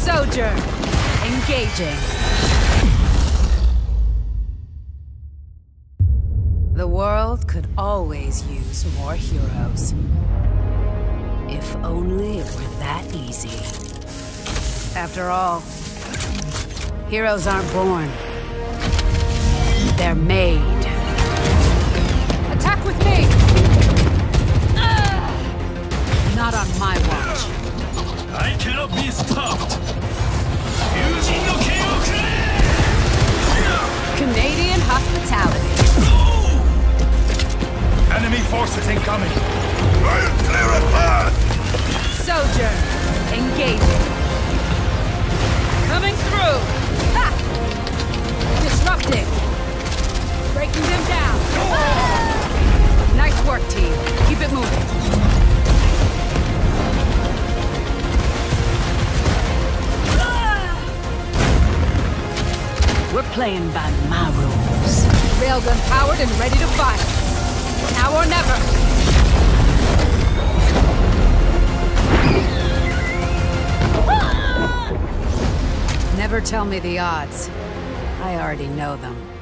Sojourn. Engaging. The world could always use more heroes. If only it were that easy. After all, heroes aren't born. They're made. Attack with me! Not on my watch. I cannot be stopped! Canadian hospitality. Enemy forces incoming! I'll clear a path! Sojourn. Engaging. Coming through! Ha! Disrupting. Breaking them down. Nice work, team. Keep it moving. We're playing by my rules. Railgun powered and ready to fire. Now or never. Never tell me the odds. I already know them.